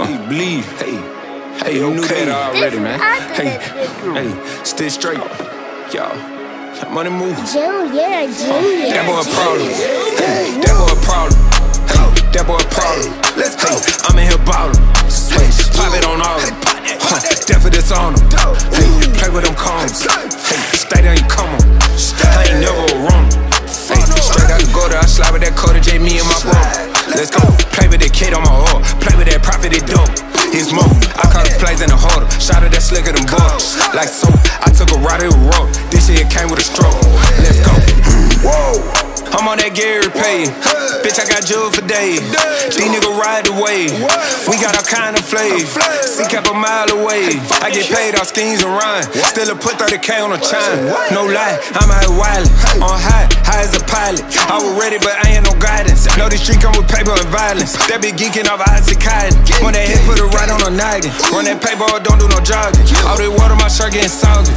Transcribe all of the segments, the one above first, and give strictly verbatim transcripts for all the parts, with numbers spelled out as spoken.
huh? Bleed. Hey, hey, you knew that already, man. Hey, hey, stay straight, y'all. Money move. Junior, Junior. That boy a problem. Hey, that boy a problem. Hey, that boy a problem. Let's go. I'm in here ballin'. Hey, pop it on all of them. Huh, death for this on them. Hey, play with them cones. Hey, stay there and come on. I ain't never wrong. Hey, straight out the gutter, I slide with that Carter J, me and my bro. Let's go. Play with that kid on my heart. Play with that profit, it dope. It's more. I caught the plays in the harder. Shot at that slicker than bugs. Like soap, I took a ride, it was rough. This shit came with a stroke. Let's go. Whoa. I'm on that Gary Pay. Bitch, I got jewelry for days. These niggas ride the wave. We got all kind of flavor. See cap a mile away. I get paid off schemes and rhyme. Still a put thirty K on a chime. No lie, I'm out wildin'. On high, high as a pilot. I was ready, but I ain't no guidance. Know the street come with paper and violence. That be geeking off Isaac Cotton. When that hit, put it right on a noggin. Run that paper, don't do no jogging. All the water, my shirt getting soggy.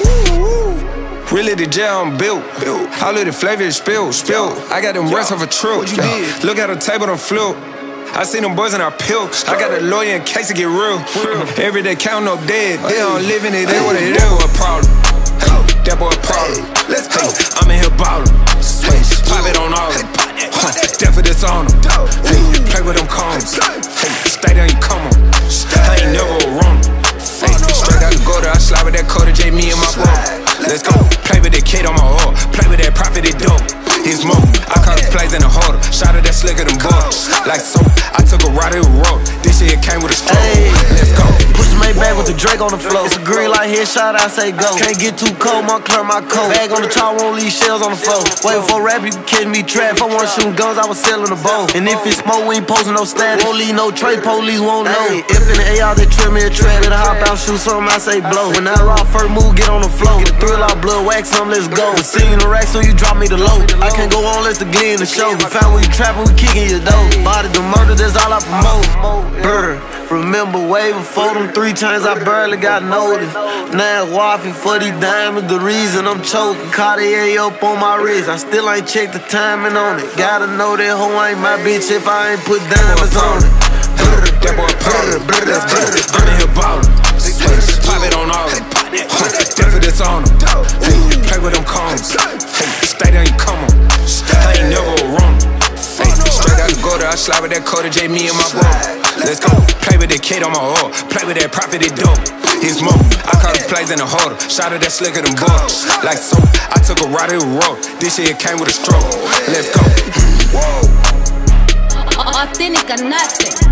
Really the jail I'm built. All of the flavor is spilled, spilled. I got them rest of a trip. Look at the table, them flip. I seen them boys in our pill. I got a lawyer in case it get real. Every day counting up dead. They don't live in it, they what it is. That boy a problem. That boy a problem. Let's go. I'm in here ballin'. Pop it on all of them. Death for this on them. Play with them cones. Stay there and come on. I ain't never wrong. Straight out the gutter, I slide with that Carter J, me and my bro. Let's go. Play with that kid on my heart. Play with that profit, it dope. It's more. I caught the plays in the harder. Shot at that slicker than bugs. Like soap, I took a ride, it was rough. This shit came with a stroke. Let's go. Push the Maybach with the Drake on the floor. It's a green light headshot, I say go. Can't get too cold, my clear my coat. Bag on the char, won't leave shells on the floor. Wait for rap, you can catch me trap. If I want shooting guns, I was selling the bow. And if it's smoke, we ain't posting no status. Won't leave no trade, police won't know. If in the A R, they trim me a trap. Let her hop out, shoot something, I say blow. When I rock first move, get on the floor. Get a thrill out, blood, wax some, let's go. Singing the rack, so you drop me the low. I can't go on, let's the glee in the show. We found when you trapping, we kicking your dough. Body the murder, that's all I promote. Brr, remember way before them three times I barely got noticed. Now it's waffy for these diamonds, the reason I'm choking. Cartier up on my wrist, I still ain't checked the timing on it. Gotta know that hoe ain't my bitch if I ain't put diamonds on it. That boy problem. I'm in here ballin'. Pop it on all of them. Death for this on them. Play with them cones. Stay there and come on. I ain't never wrong. Straight out the gutter, I slide with that Carter J, me and my bro. Let's go. Play with that kid on my heart. Play with that profit, it dope. It's more. I caught the plays in the harder. Shot at that slicker than bugs. Like soap, I took a ride, it was rough. This shit came with a stroke. Let's go. Authentic or nothing.